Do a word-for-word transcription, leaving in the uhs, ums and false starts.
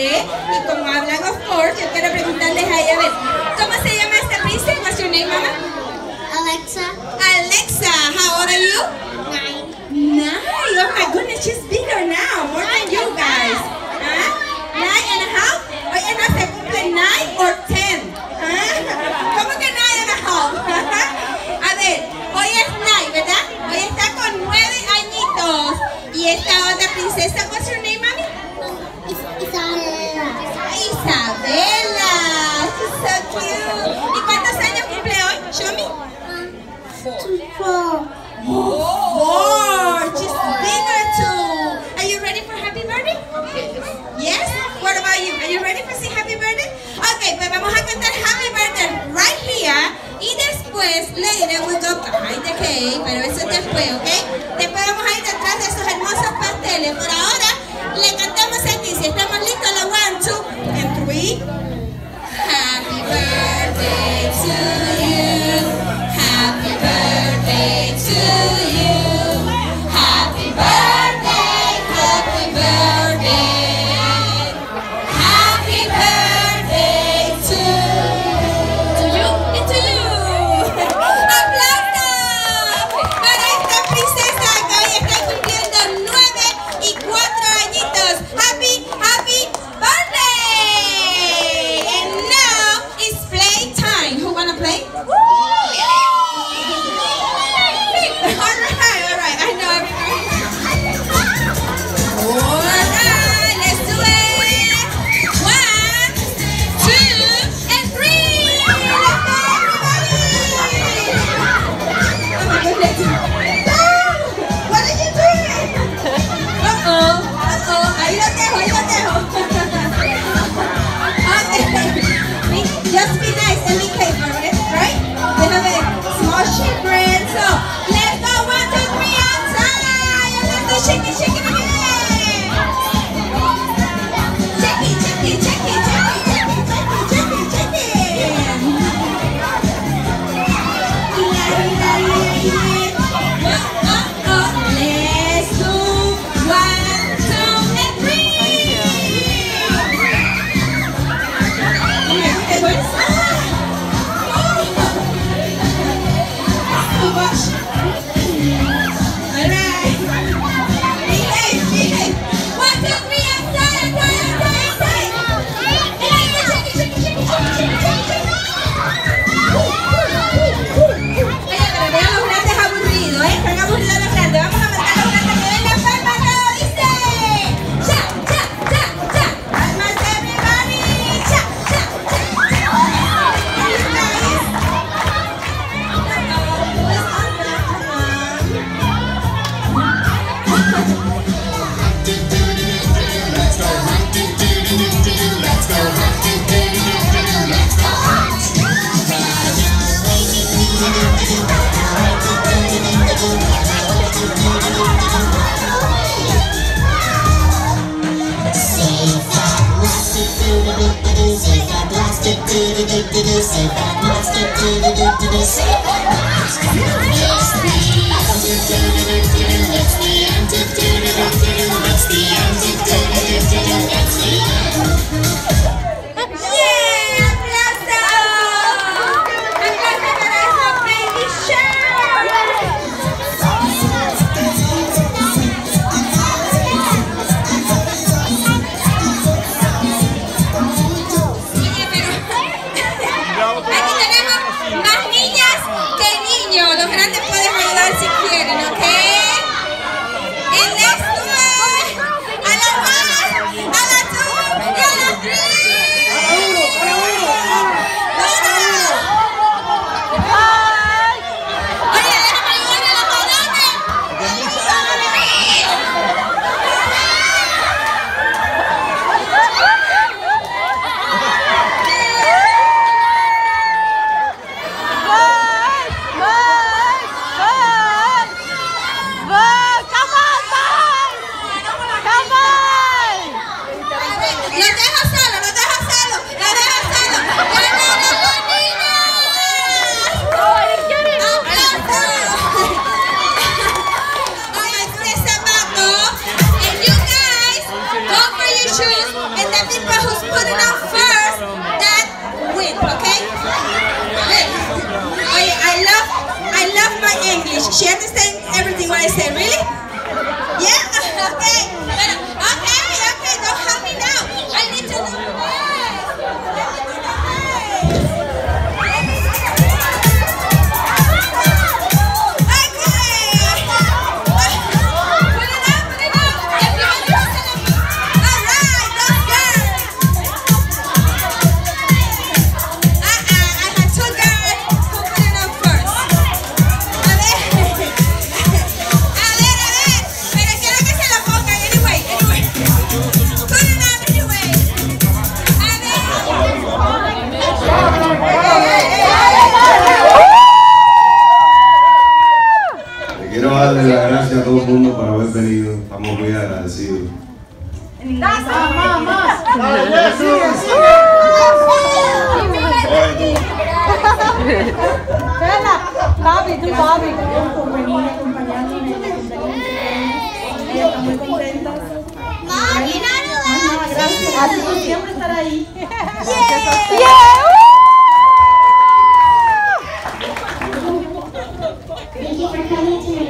birthday. Y como hablan of course, yo quiero preguntarles a ella, a ver, ¿cómo se llama esta princesa? What's your name, mama? Alexa. Alexa, how old are you? Nine. Nine. Oh my goodness, she's bigger now, more than you guys. Huh? Nine and a half? Oye, no se cumple nine or ten. Huh? ¿Cómo que nine and a half? A ver, hoy es nine, ¿verdad? Hoy está con nueve añitos. Y esta otra princesa, what's her name, mami? Is Isabella. Isabela. She's so cute. ¿Y cuántos años cumple hoy? Show me. Four. Four. She's bigger too. Are you ready for happy birthday? Yes. What about you? Are you ready for sing happy birthday? Okay, pues vamos a cantar happy birthday right here. Y después, later, we go behind the cake. Pero eso es después, ¿ok? Después vamos a ir detrás de esos hermosos pasteles. Por ahora, le cantamos aquí. Si estamos listos, la one, two, and three. Happy birthday to you. Happy birthday to you. Happy birthday, happy birthday. Happy birthday to, to you and to you. ¡Aplausos! Para esta princesa que hoy está cumpliendo nueve y cuatro añitos. Happy, happy birthday! And now it's play time. Who wanna play? Alright, alright, I know everything. Alright, let's do it. One, two, and three. Let's go, everybody. Oh my goodness. No! What are you doing? Uh-oh, uh-oh. Ahí lo dejo, ahí lo dejo. Okay. Just be nice and be careful, right? We have a small children, so let's go one, two, three, outside, and let's do shake it, shake it again. Shake it, shake it, shake it, shake it, shake it, shake it, shake it, shake it. Oh, oh, oh. Let's do one, two, and three. Oh my goodness. She understands everything what I say, really? Yeah? Okay. Pero, okay, okay, don't help me now. I need to know the rest. Let me do the rest. Quiero darle las gracias a todo el mundo por haber venido. Estamos muy agradecidos. Bobby, tú Bobby. Por venir a acompañarnos en el cumpleaños. Ella está muy contenta. Gracias. A ti por siempre estar ahí. Thank you for coming to